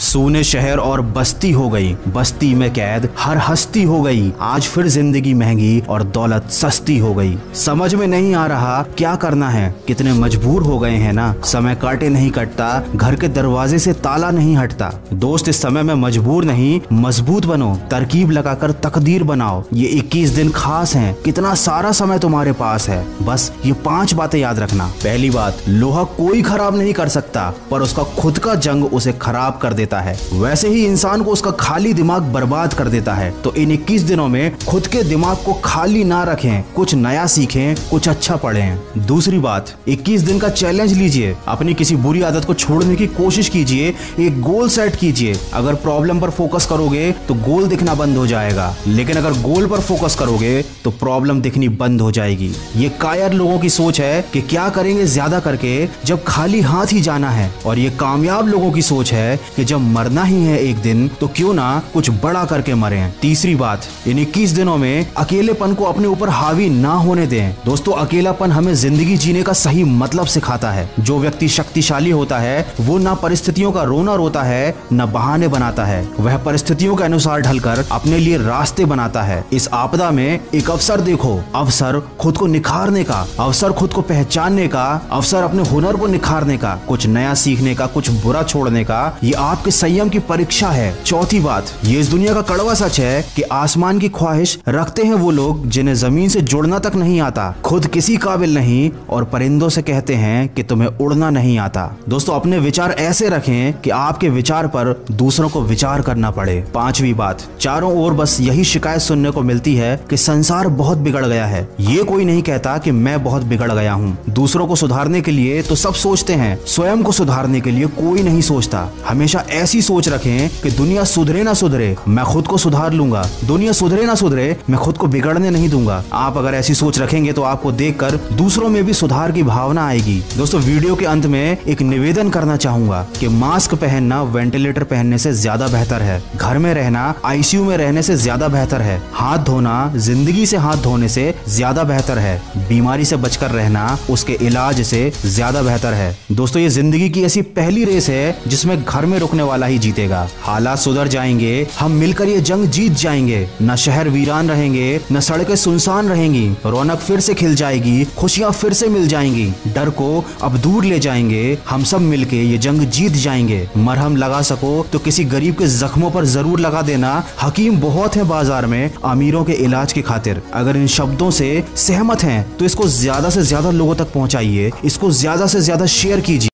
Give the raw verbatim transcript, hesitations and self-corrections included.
सूने शहर और बस्ती हो गई, बस्ती में कैद हर हस्ती हो गई। आज फिर जिंदगी महंगी और दौलत सस्ती हो गई। समझ में नहीं आ रहा क्या करना है, कितने मजबूर हो गए हैं ना। समय काटे नहीं कटता, घर के दरवाजे से ताला नहीं हटता। दोस्त इस समय में मजबूर नहीं, मजबूत बनो, तरकीब लगाकर तकदीर बनाओ। ये इक्कीस दिन खास हैं, कितना सारा समय तुम्हारे पास है। बस ये पांच बातें याद रखना। पहली बात, लोहा कोई खराब नहीं कर सकता, पर उसका खुद का जंग उसे खराब कर देता है। वैसे ही इंसान को उसका खाली दिमाग बर्बाद कर देता है। तो इन इक्कीस दिनों में खुद के दिमाग को खाली ना रखें, कुछ नया सीखें, कुछ अच्छा पढ़ें। दूसरी बात, इक्कीस दिन का चैलेंज लीजिए, अपनी किसी बुरी आदत को छोड़ने की कोशिश कीजिए, एक गोल सेट कीजिए। अगर प्रॉब्लम पर फोकस करोगे तो गोल दिखना बंद हो जाएगा, लेकिन अगर गोल पर फोकस करोगे तो प्रॉब्लम दिखनी बंद हो जाएगी। ये कायर लोगों की सोच है कि क्या करेंगे ज्यादा करके जब खाली हाथ ही जाना है, और ये कामयाब लोगों की सोच है कि जब मरना ही है एक दिन तो क्यों ना कुछ बड़ा करके मरें। तीसरी बात, इन इक्कीस दिनों में अकेलेपन को अपने ऊपर हावी ना होने दें। दोस्तों, अकेलापन हमें जिंदगी जीने का सही मतलब सिखाता है। जो व्यक्ति शक्तिशाली होता है वो ना परिस्थितियों का रोना रोता है, न बहाने बनाता है। वह परिस्थितियों के अनुसार ढलकर अपने लिए रास्ते बनाता है। इस आपदा में एक अवसर देखो, अवसर खुद को निखारने का, अवसर खुद को पहचानने का, अवसर अपने हुनर को निखारने का, कुछ नया सीखने का, कुछ बुरा छोड़ने का। ये आपके संयम की परीक्षा है। चौथी बात, ये इस दुनिया का कड़वा सच है कि आसमान की ख्वाहिश रखते हैं वो लोग जिन्हें जमीन से जुड़ना तक नहीं आता, खुद किसी काबिल नहीं, और परिंदों से कहते हैं कि तुम्हें उड़ना नहीं आता। दोस्तों, अपने विचार ऐसे रखें कि आपके विचार पर दूसरों को विचार करना पड़े। पांचवी बात, चारों ओर बस यही शिकायत सुनने को मिलती है कि संसार बहुत बिगड़ गया है। ये कोई नहीं कहता कि मैं बहुत बिगड़ गया हूँ। दूसरों को सुधारने के लिए तो सब सोचते हैं, स्वयं को सुधारने के लिए कोई नहीं सोचता। हमेशा ऐसी सोच रखें कि दुनिया सुधरे ना सुधरे, मैं खुद को सुधार लूंगा। दुनिया सुधरे ना सुधरे, मैं खुद को बिगड़ने नहीं दूंगा। आप अगर ऐसी सोच रखेंगे तो आपको देखकर दूसरों में भी सुधार की भावना आएगी। दोस्तों, वीडियो के अंत में एक निवेदन करना चाहूंगा कि मास्क पहनना वेंटिलेटर पहनने से ज्यादा बेहतर है। घर में रहना आईसीयू में रहने से ज्यादा बेहतर है। हाथ धोना जिंदगी से हाथ धोने से ज्यादा बेहतर है। बीमारी से बचकर रहना उसके इलाज से ज्यादा बेहतर है। दोस्तों, ये जिंदगी की ऐसी पहली रेस है जिसमें घर में रुकने वाला ही जीतेगा। हालात सुधर जाएंगे, हम मिलकर ये जंग जीत जाएंगे। न शहर वीरान रहेंगे, न सड़कें सुनसान रहेंगी। रौनक फिर से खिल जाएगी, खुशियां फिर से मिल जाएंगी। डर को अब दूर ले जाएंगे। हम सब मिलके ये जंग जीत जाएंगे। मरहम लगा सको तो किसी गरीब के जख्मों पर जरूर लगा देना। हकीम बहुत है बाजार में अमीरों के इलाज की खातिर। अगर इन शब्दों से सहमत हैं तो इसको ज्यादा से ज्यादा लोगों तक पहुंचाइए, इसको ज्यादा से ज्यादा शेयर कीजिए।